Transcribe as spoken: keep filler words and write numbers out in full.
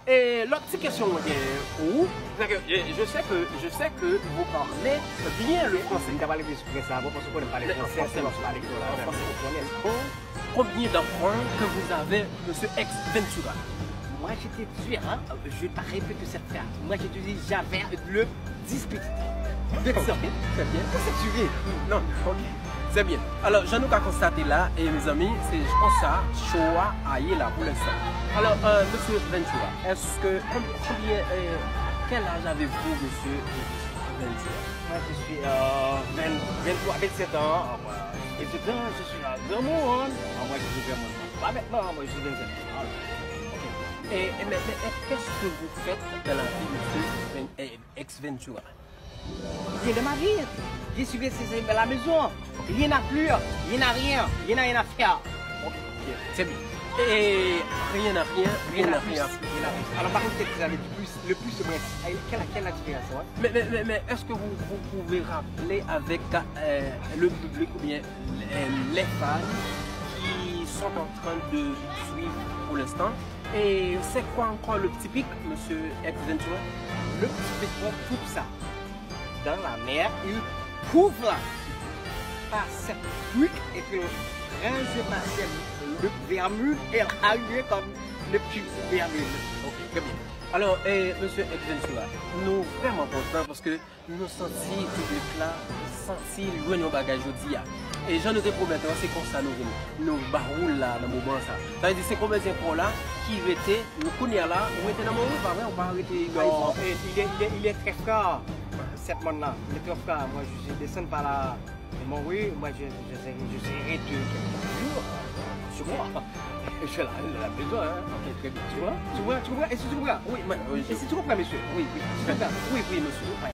Et l'autre petite question, où je sais que je sais que vous parlez bien le français. Je ne parle pas ça, parce qu'on parle français, combien d'enfants que vous avez, monsieur Ex Ventura? Moi, j'étais tué, hein? Je ne vais pas répéter cette phrase. Moi, j'ai dit j'avais le dix petits. C'est bien. C'est tué. Non, ok. C'est bien. Alors, je nous ai constaté là, et mes amis, c'est, je pense ça, Shoah aille là pour l'instant. Alors, euh, monsieur Ventura, est-ce que, combien, euh, quel âge avez-vous, monsieur Ventura? Moi, je suis euh, vingt, vingt-trois, vingt-sept ans. vingt-sept ans, je suis à grand monde. Moi, je suis grand monde. Pas maintenant, moi, je suis vingt-sept ans. Okay. Et, et, mais, mais qu'est-ce que vous faites dans la vie, monsieur Ex Ventura? Rien de ma vie. Je suis resté à la maison. Il n'y en a plus. Il n'y en a rien. Il n'y en a rien à faire. Okay. C'est bien. Et rien à rien, rien à rien. Alors, par contre, vous avez du plus, le plus de moins. Quelle, quelle la différence? Hein? Mais, mais, mais, mais est-ce que vous, vous pouvez rappeler avec euh, le public ou bien les, les fans qui sont en train de suivre pour l'instant? Et c'est quoi encore le typique, monsieur Ex Ventura? Le petit pic, on coupe ça dans la mer, il couvre là par cette truc et puis on range par le vermut et arrive comme le petit vermut. Ok, très bien. Alors, eh, monsieur Ex Ventura, nous vraiment contents parce que nous sentons tout le là, senti loin nos bagages aujourd'hui. Et je nous te promets, c'est comme ça nous venons. Nous barrons là dans le moment ça. C'est-à-dire c'est combien de là qui étaient, nous connaissons là, on était dans mon route, pas vrai, on va arrêter. Non, il est, il est, il est très fort, cette monde-là. Il est très fort. Moi, je descends par là. Et moi, oui, moi, je, je, je, je serai de jours sur moi. Je suis là, la maison, hein. Ok, très bien. Tu vois, tu vois, tu vois, est-ce que tu comprends? Oui, mais, oui, est-ce que tu comprends, monsieur? Oui, oui. Tu comprends? Oui, oui, monsieur. Ouais.